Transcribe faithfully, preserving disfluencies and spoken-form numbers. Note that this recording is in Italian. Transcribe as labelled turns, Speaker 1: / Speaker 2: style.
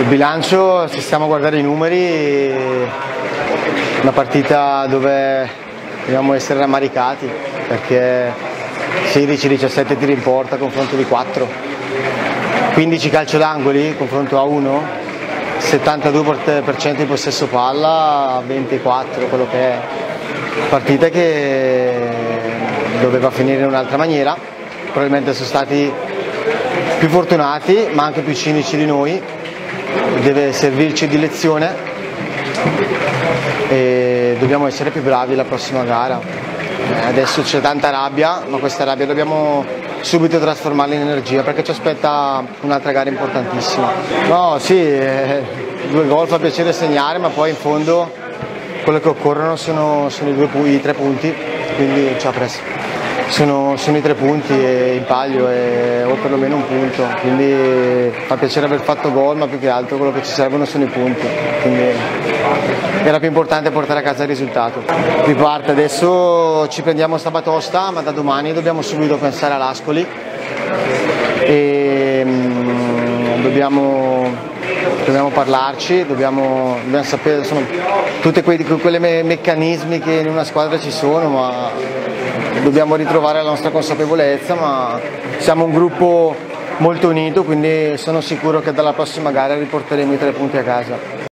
Speaker 1: Il bilancio, se stiamo a guardare i numeri, una partita dove dobbiamo essere rammaricati, perché sedici diciassette tiri in porta a confronto di quattro, quindici calcio d'angoli a confronto a uno, settantadue per cento di possesso palla, ventiquattro, quello che è. Partita che doveva finire in un'altra maniera, probabilmente sono stati più fortunati ma anche più cinici di noi, deve servirci di lezione e dobbiamo essere più bravi la prossima gara. Eh, adesso c'è tanta rabbia, ma questa rabbia dobbiamo subito trasformarla in energia, perché ci aspetta un'altra gara importantissima. No, sì, eh, due gol fa piacere segnare, ma poi in fondo quello che occorrono sono, sono i, due, i tre punti, quindi ciao presto. Sono, sono i tre punti in palio e, o perlomeno un punto, quindi fa piacere aver fatto gol, ma più che altro quello che ci servono sono i punti, quindi era più importante portare a casa il risultato. Riparte, adesso ci prendiamo sta batosta, ma da domani dobbiamo subito pensare all'Ascoli e mm, dobbiamo, dobbiamo parlarci, dobbiamo, dobbiamo sapere, sono tutti quei quelle me meccanismi che in una squadra ci sono, ma dobbiamo ritrovare la nostra consapevolezza, ma siamo un gruppo molto unito, quindi sono sicuro che dalla prossima gara riporteremo i tre punti a casa.